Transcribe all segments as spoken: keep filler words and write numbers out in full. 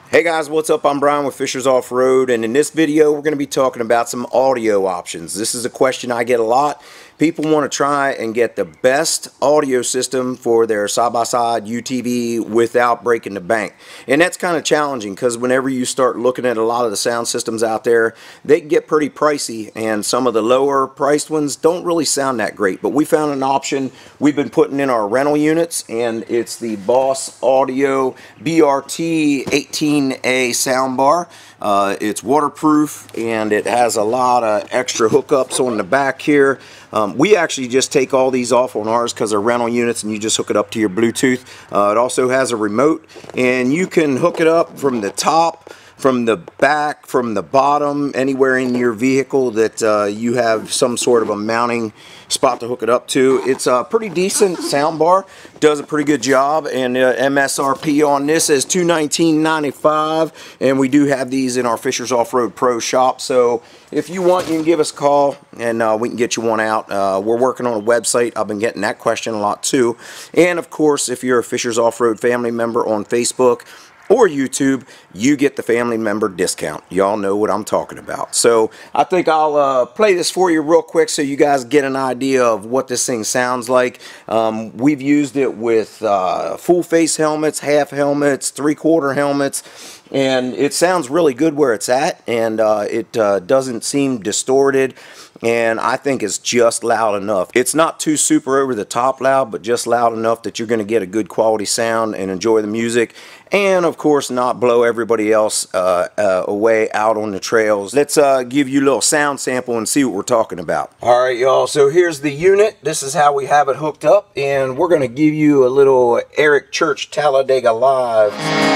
Hey guys, what's up? I'm Brian with Fishers Off-Road, and in this video we're going to be talking about some audio options. This is a question I get a lot. People want to try and get the best audio system for their side-by-side U T V without breaking the bank. And that's kind of challenging because whenever you start looking at a lot of the sound systems out there, they get pretty pricey, and some of the lower priced ones don't really sound that great. But we found an option we've been putting in our rental units, and it's the Boss Audio B R T eighteen A soundbar. Uh, it's waterproof and it has a lot of extra hookups on the back here. Um, we actually just take all these off on ours because they're rental units and you just hook it up to your Bluetooth. Uh, it also has a remote and you can hook it up from the top, from the back, from the bottom, anywhere in your vehicle that uh, you have some sort of a mounting spot to hook it up to. It's a pretty decent sound bar, does a pretty good job, and uh, M S R P on this is two nineteen ninety-five, and we do have these in our Fishers Off-Road Pro shop. So if you want, you can give us a call and uh, we can get you one out. Uh, we're working on a website. I've been getting that question a lot too. And of course, if you're a Fishers Off-Road family member on Facebook or YouTube, you get the family member discount. Y'all know what I'm talking about. So I think I'll uh, play this for you real quick so you guys get an idea of what this thing sounds like. Um, we've used it with uh, full face helmets, half helmets, three quarter helmets, and it sounds really good where it's at, and uh, it uh, doesn't seem distorted, and I think it's just loud enough. It's not too super over the top loud, but just loud enough that you're going to get a good quality sound and enjoy the music, and of course not blow everybody else uh, uh, away out on the trails. Let's uh, give you a little sound sample and see what we're talking about. Alright y'all, so here's the unit. This is how we have it hooked up, and we're going to give you a little Eric Church Talladega Live.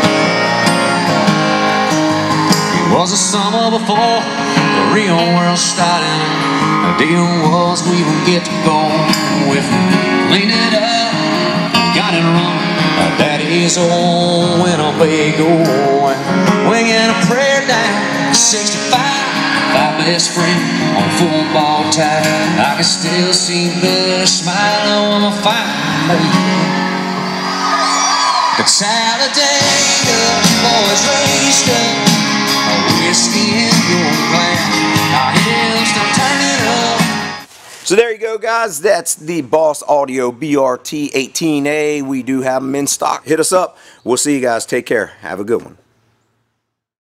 It was the summer before the real world started. The deal was we would get to go with it. Clean it up, got it running. Daddy's old Winnebago. Winging a prayer down sixty-five. My best friend on football tie. I can still see the smile on my fine baby. The Talladega boys raced up. Whiskey in your glass. Our hills don't turn it up. So there you go guys, that's the Boss Audio B R T eighteen A. We do have them in stock. Hit us up. We'll see you guys. Take care. Have a good one.